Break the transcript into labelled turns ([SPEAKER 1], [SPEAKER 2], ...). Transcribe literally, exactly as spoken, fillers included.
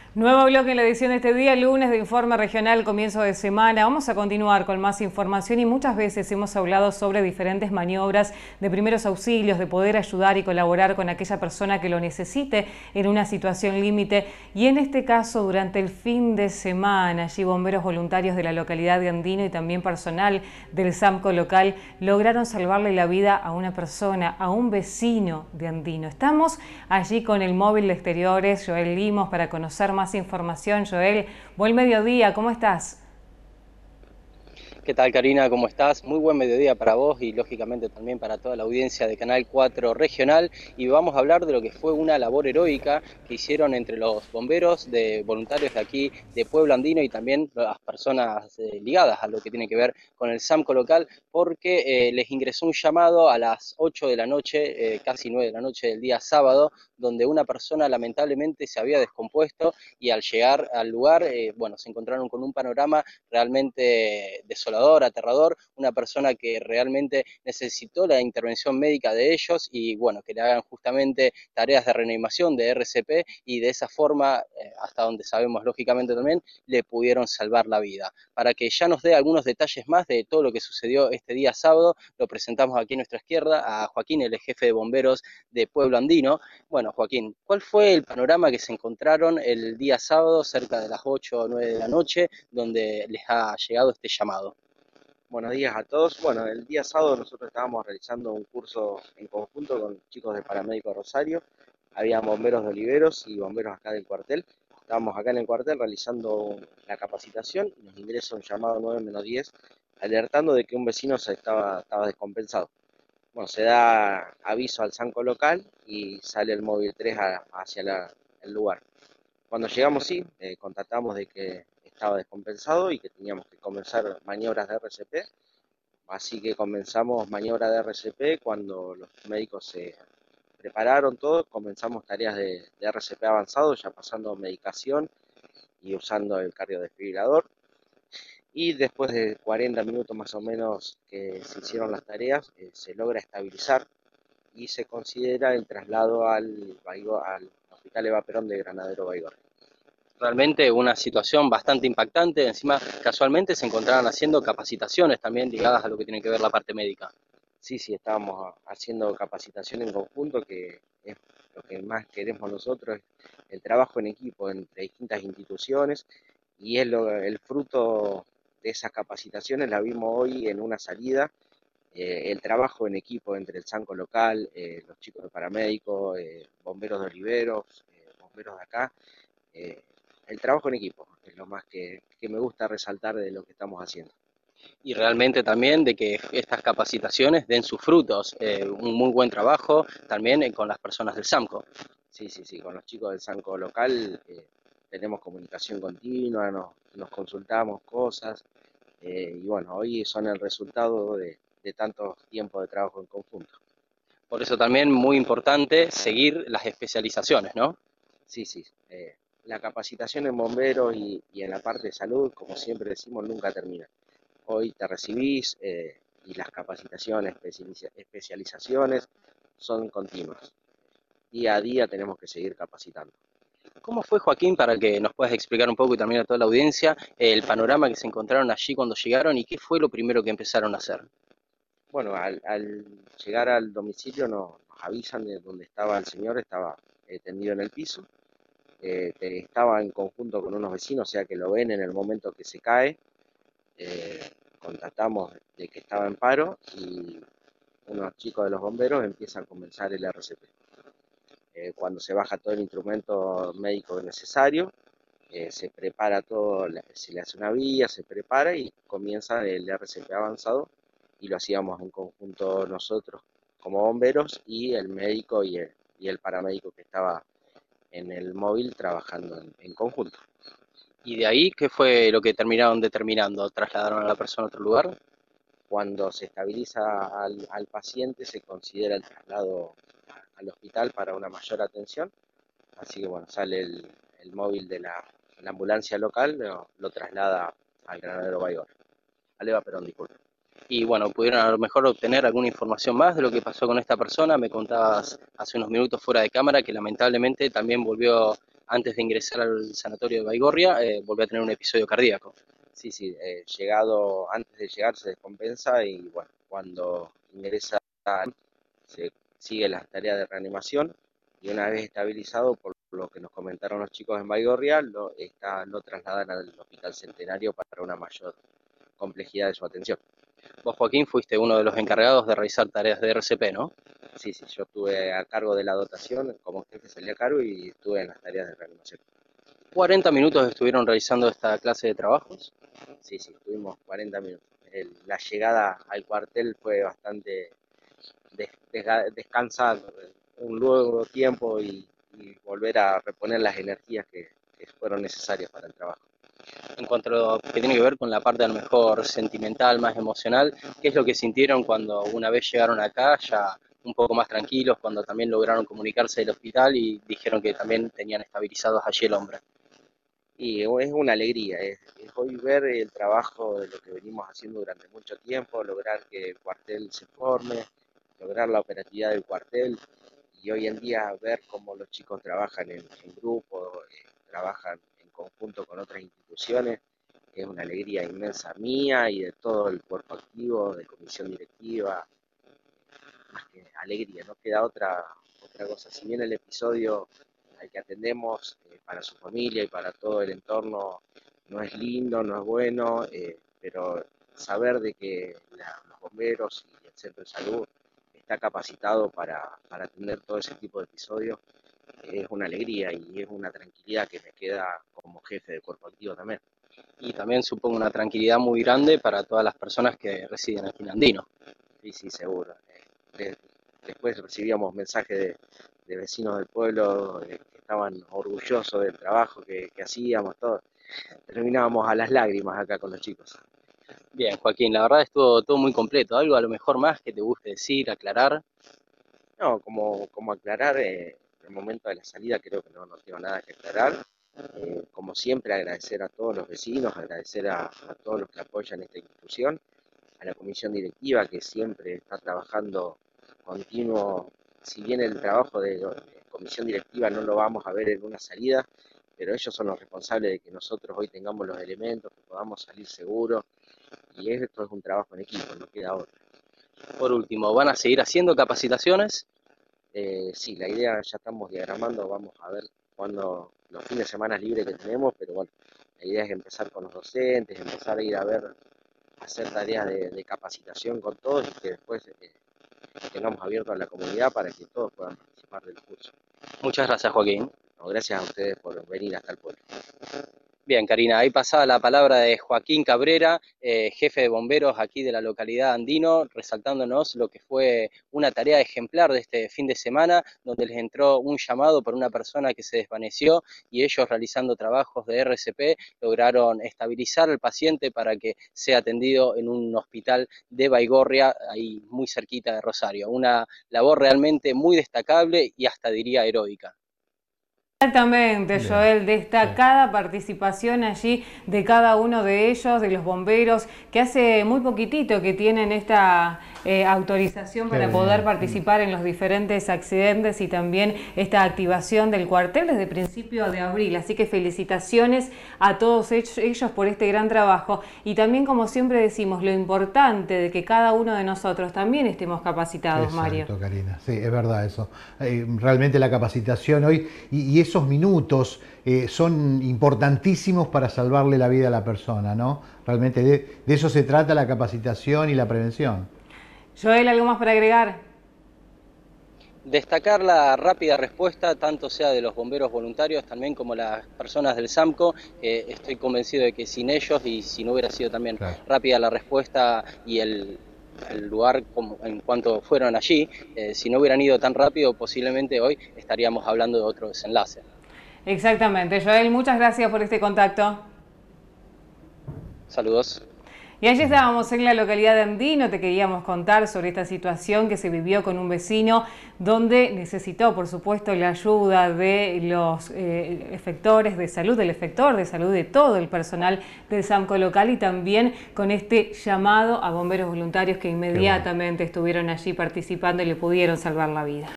[SPEAKER 1] Nuevo bloque en la edición de este día, lunes de Informe Regional, comienzo de semana. Vamos a continuar con más información y muchas veces hemos hablado sobre diferentes maniobras de primeros auxilios, de poder ayudar y colaborar con aquella persona que lo necesite en una situación límite. Y en este caso, durante el fin de semana, allí bomberos voluntarios de la localidad de Andino y también personal del SAMCO local lograron salvarle la vida a una persona, a un vecino de Andino. Estamos allí con el móvil de exteriores, Joel Limos, para conocer más información. Joel, buen mediodía, ¿cómo estás?
[SPEAKER 2] ¿Qué tal, Karina? ¿Cómo estás? Muy buen mediodía para vos y lógicamente también para toda la audiencia de Canal cuatro Regional. Y vamos a hablar de lo que fue una labor heroica que hicieron entre los bomberos de voluntarios de aquí de Pueblo Andino y también las personas eh, ligadas a lo que tiene que ver con el SAMCO local, porque eh, les ingresó un llamado a las ocho de la noche, eh, casi nueve de la noche del día sábado, donde una persona lamentablemente se había descompuesto y al llegar al lugar, eh, bueno, se encontraron con un panorama realmente desolador, aterrador, una persona que realmente necesitó la intervención médica de ellos y bueno, que le hagan justamente tareas de reanimación, de R C P y de esa forma, eh, hasta donde sabemos lógicamente también, le pudieron salvar la vida. Para que ya nos dé algunos detalles más de todo lo que sucedió este día sábado, lo presentamos aquí a nuestra izquierda a Joaquín, el jefe de bomberos de Pueblo Andino. Bueno, Joaquín, ¿cuál fue el panorama que se encontraron el día sábado cerca de las ocho o nueve de la noche, donde les ha llegado este llamado?
[SPEAKER 3] Buenos días a todos. Bueno, el día sábado nosotros estábamos realizando un curso en conjunto con chicos de Paramédico Rosario. Había bomberos de Oliveros y bomberos acá del cuartel. Estábamos acá en el cuartel realizando la capacitación y nos ingresa un llamado nueve menos diez alertando de que un vecino se estaba, estaba descompensado. Bueno, se da aviso al SAMCO local y sale el móvil tres a- hacia la- el lugar. Cuando llegamos, sí, eh, constatamos de que estaba descompensado y que teníamos que comenzar maniobras de R C P. Así que comenzamos maniobra de R C P cuando los médicos se prepararon todos, comenzamos tareas de, de R C P avanzado, ya pasando medicación y usando el cardiodesfibrilador. Y después de cuarenta minutos más o menos que se hicieron las tareas, eh, se logra estabilizar y se considera el traslado al, al Hospital Eva Perón de Granadero Baigorria.
[SPEAKER 2] Realmente una situación bastante impactante, encima casualmente se encontraban haciendo capacitaciones también ligadas a lo que tiene que ver la parte médica.
[SPEAKER 3] Sí, sí, estábamos haciendo capacitación en conjunto, que es lo que más queremos nosotros, el trabajo en equipo entre distintas instituciones, y es lo, el fruto de esas capacitaciones la vimos hoy en una salida, eh, el trabajo en equipo entre el SAMCO local, eh, los chicos de paramédicos, eh, bomberos de Oliveros, eh, bomberos de acá, eh, el trabajo en equipo es lo más que, que me gusta resaltar de lo que estamos haciendo.
[SPEAKER 2] Y realmente también de que estas capacitaciones den sus frutos, eh, un muy buen trabajo también eh, con las personas del SAMCO.
[SPEAKER 3] Sí, sí, sí, con los chicos del SAMCO local eh, tenemos comunicación continua, nos, nos consultamos cosas, eh, y bueno, hoy son el resultado de, de tantos tiempos de trabajo en conjunto.
[SPEAKER 2] Por eso también muy importante seguir las especializaciones, ¿no?
[SPEAKER 3] Sí, sí, eh, la capacitación en bomberos y, y en la parte de salud, como siempre decimos, nunca termina. Hoy te recibís eh, y las capacitaciones, especializaciones son continuas. Día a día tenemos que seguir capacitando.
[SPEAKER 2] ¿Cómo fue, Joaquín, para que nos puedas explicar un poco y también a toda la audiencia el panorama que se encontraron allí cuando llegaron y qué fue lo primero que empezaron a hacer?
[SPEAKER 3] Bueno, al, al llegar al domicilio nos, nos avisan de dónde estaba el señor, estaba eh, tendido en el piso, eh, estaba en conjunto con unos vecinos, o sea que lo ven en el momento que se cae, eh, contactamos de que estaba en paro y unos chicos de los bomberos empiezan a comenzar el R C P. Eh, cuando se baja todo el instrumento médico necesario, eh, se prepara todo, se le hace una vía, se prepara y comienza el R C P avanzado y lo hacíamos en conjunto nosotros como bomberos y el médico y el, y el paramédico que estaba en el móvil trabajando en, en conjunto.
[SPEAKER 2] ¿Y de ahí qué fue lo que terminaron determinando? ¿Trasladaron a la persona a otro lugar?
[SPEAKER 3] Cuando se estabiliza al, al paciente se considera el traslado al hospital para una mayor atención, así que bueno, sale el, el móvil de la, la ambulancia local, lo, lo traslada al Granadero Baigorria, al Eva Perón, disculpe.
[SPEAKER 2] Y bueno, pudieron a lo mejor obtener alguna información más de lo que pasó con esta persona. Me contabas hace unos minutos fuera de cámara que lamentablemente también volvió antes de ingresar al sanatorio de Baigorria, eh, volvió a tener un episodio cardíaco.
[SPEAKER 3] Sí, sí, eh, llegado, antes de llegar se descompensa y bueno, cuando ingresa se sigue las tareas de reanimación y una vez estabilizado, por lo que nos comentaron los chicos en Baigorria, lo, está, lo trasladan al Hospital Centenario para una mayor complejidad de su atención.
[SPEAKER 2] Vos, Joaquín, fuiste uno de los encargados de realizar tareas de R C P, ¿no?
[SPEAKER 3] Sí, sí, yo estuve a cargo de la dotación, como jefe salí a cargo y estuve en las tareas de reanimación.
[SPEAKER 2] ¿cuarenta minutos estuvieron realizando esta clase de trabajos?
[SPEAKER 3] Sí, sí, estuvimos cuarenta minutos. El, la llegada al cuartel fue bastante des, des, descansar un luego tiempo y, y volver a reponer las energías que, que fueron necesarias para el trabajo.
[SPEAKER 2] En cuanto a lo que tiene que ver con la parte a lo mejor sentimental, más emocional, ¿qué es lo que sintieron cuando una vez llegaron acá, ya un poco más tranquilos, cuando también lograron comunicarse del hospital y dijeron que también tenían estabilizados allí el hombre?
[SPEAKER 3] Y es una alegría, es, es hoy ver el trabajo de lo que venimos haciendo durante mucho tiempo, lograr que el cuartel se forme, lograr la operatividad del cuartel y hoy en día ver cómo los chicos trabajan en, en grupo, eh, trabajan en conjunto con otras instituciones, es una alegría inmensa mía y de todo el cuerpo activo, de comisión directiva, más que alegría, no queda otra, otra cosa. Si bien el episodio al que atendemos eh, para su familia y para todo el entorno no es lindo, no es bueno, eh, pero saber de que la, los bomberos y el centro de salud está capacitado para, para atender todo ese tipo de episodios es una alegría y es una tranquilidad que me queda como jefe de cuerpo activo también.
[SPEAKER 2] Y también supongo una tranquilidad muy grande para todas las personas que residen aquí en Andino.
[SPEAKER 3] Sí, sí, seguro. Eh, después recibíamos mensajes de, de vecinos del pueblo eh, que estaban orgullosos del trabajo que, que hacíamos, todo. Terminábamos a las lágrimas acá con los chicos.
[SPEAKER 2] Bien, Joaquín, la verdad estuvo todo muy completo. ¿Algo a lo mejor más que te guste decir, aclarar?
[SPEAKER 3] No, como, como aclarar, eh, el momento de la salida creo que no, no tengo nada que aclarar. Eh, como siempre, agradecer a todos los vecinos, agradecer a, a todos los que apoyan esta institución, a la comisión directiva que siempre está trabajando continuo, si bien el trabajo de, de comisión directiva no lo vamos a ver en una salida, pero ellos son los responsables de que nosotros hoy tengamos los elementos, que podamos salir seguros, y esto es un trabajo en equipo, no queda otra.
[SPEAKER 2] Por último, ¿van a seguir haciendo capacitaciones?
[SPEAKER 3] Eh, sí, la idea ya estamos diagramando, vamos a ver cuándo los fines de semana libres que tenemos, pero bueno, la idea es empezar con los docentes, empezar a ir a ver, hacer tareas de, de capacitación con todos y que después eh, tengamos abierto a la comunidad para que todos puedan participar del curso.
[SPEAKER 2] Muchas gracias, Joaquín.
[SPEAKER 3] No, gracias a ustedes por venir hasta el pueblo.
[SPEAKER 2] Bien, Karina, ahí pasaba la palabra de Joaquín Cabrera, eh, jefe de bomberos aquí de la localidad Andino, resaltándonos lo que fue una tarea ejemplar de este fin de semana, donde les entró un llamado por una persona que se desvaneció y ellos, realizando trabajos de R C P, lograron estabilizar al paciente para que sea atendido en un hospital de Baigorria, ahí muy cerquita de Rosario. Una labor realmente muy destacable y hasta diría heroica.
[SPEAKER 1] Exactamente, Joel, destacada participación allí de cada uno de ellos, de los bomberos, que hace muy poquitito que tienen esta eh, autorización para poder participar en los diferentes accidentes y también esta activación del cuartel desde principio de abril. Así que felicitaciones a todos ellos por este gran trabajo y también, como siempre decimos, lo importante de que cada uno de nosotros también estemos capacitados,
[SPEAKER 4] Exacto,
[SPEAKER 1] Mario.
[SPEAKER 4] Karina, sí, es verdad eso. Eh, realmente la capacitación hoy y, y esos minutos eh, son importantísimos para salvarle la vida a la persona, ¿no? Realmente de, de eso se trata la capacitación y la prevención.
[SPEAKER 1] Joel, ¿algo más para agregar?
[SPEAKER 2] Destacar la rápida respuesta, tanto sea de los bomberos voluntarios, también como las personas del SAMCO, que estoy convencido de que sin ellos y si no hubiera sido también claro. rápida la respuesta y el, el lugar como, en cuanto fueron allí, eh, si no hubieran ido tan rápido, posiblemente hoy estaríamos hablando de otro desenlace.
[SPEAKER 1] Exactamente. Joel, muchas gracias por este contacto.
[SPEAKER 2] Saludos.
[SPEAKER 1] Y allí estábamos en la localidad de Andino, te queríamos contar sobre esta situación que se vivió con un vecino donde necesitó, por supuesto, la ayuda de los eh, efectores de salud, del efector de salud, de todo el personal del SAMCO local y también con este llamado a bomberos voluntarios que inmediatamente estuvieron allí participando y le pudieron salvar la vida.